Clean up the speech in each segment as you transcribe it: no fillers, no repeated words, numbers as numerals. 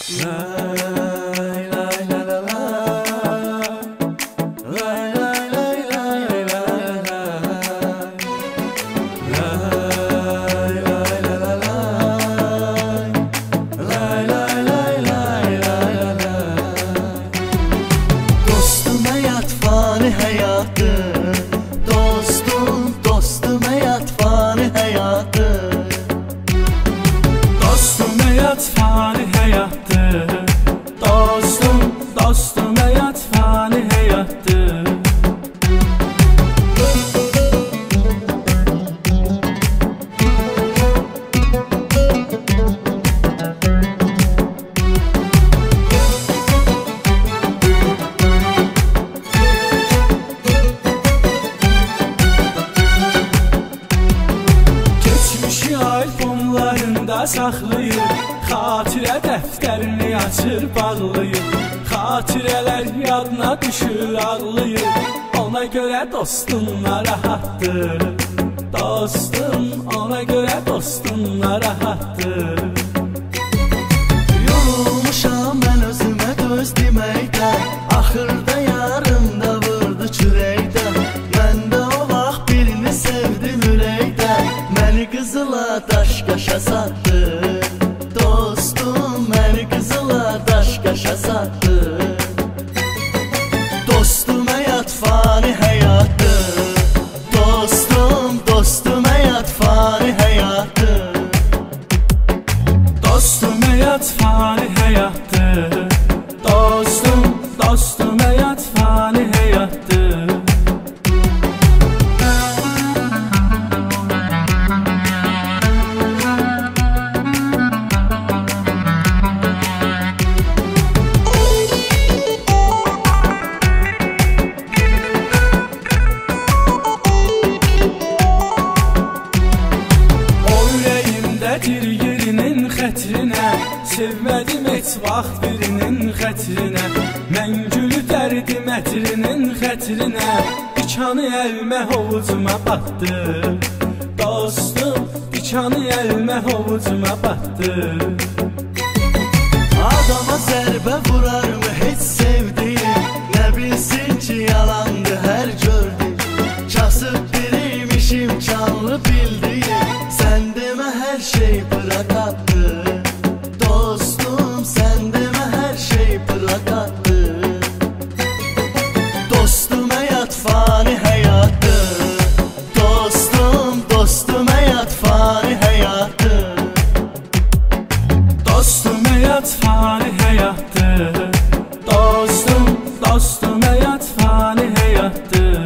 Dostum hayat fani hayatı, dostum hayat fani hayatı. Dostum hayat fani hayattı. Dostum hayat fani hayattı. Geçmişi albomlarında saxlayır, xatirə dəftərini açır, bağlayır. Xatirələr yadına düşür, ağlayır. Ona görə dostum narahatdır. Dostum, ona görə dostum narahatdır. Yorulmuşam mən özümə döz deməkdən, axırda yarım da vurdu çürəkdən. Mən də o vaxt birini sevdim ürəkdən, məni qızıla daş-qaşa satdı. Dostum məni qızıla daş-qaşa satdı. Dostum həyat fani həyatı, dostum həyat fani həyatı. Dostum hayat fani hayattı. Dostum hayat fani hayattı. O ürəyimdədir yerinin xətrinə, sevmədim heç vaxt birinin xətrinə. Mən gülü dərdim ətrinin xətrinə, dikanı əlmə hovucuma batdı. Dostum, dikanı əlmə hovucuma batdı. Adama zərbə vurarmı heç sevdiğim, nə bilsin ki yalandı hər gördük. Kasıb biriymişim canlı bildiğim, sən demə hər şey bırak attı. Dostum sən demə hər şey bırak attı. Dostum həyat fani həyatı, dostum həyat fani həyatı. Dostum hayat fani hayattı. Dostum hayat fani hayattı.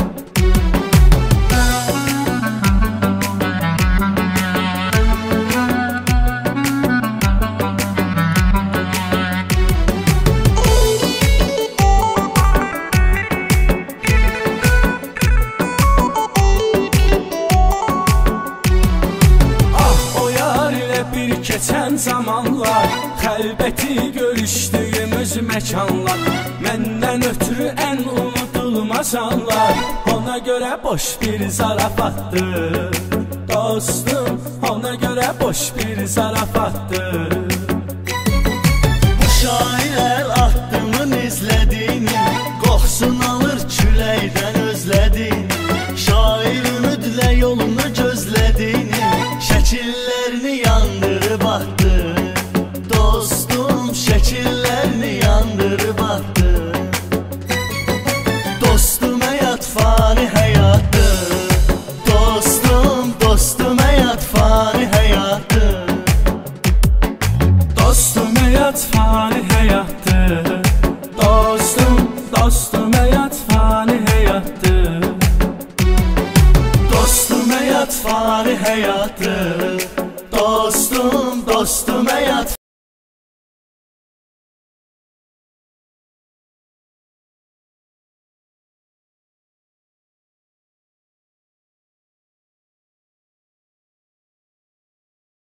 Ah o yar ile bir keçən zamanlar, xəlbəti görüşdüyümüz məkanlar, məndən ötürü ən unudulmaz anlar. Ona görə boş bir zarafatdır. Dostum, ona görə boş bir zarafatdır. Bu şair əl addımın izlədiyini, qoxsun alır küləkdən özlədiyini. Şair ümidlə yolunu gözlədiyini, şəkillərini yandırıb atdı. Dostum şəkillərini yandırıb atdı. Dostum həyat fani həyatı, dostum həyat fani həyatı. Dostum hayat fani hayattı. Dostum hayat fani hayattı. Dostum həyat fani həyatı.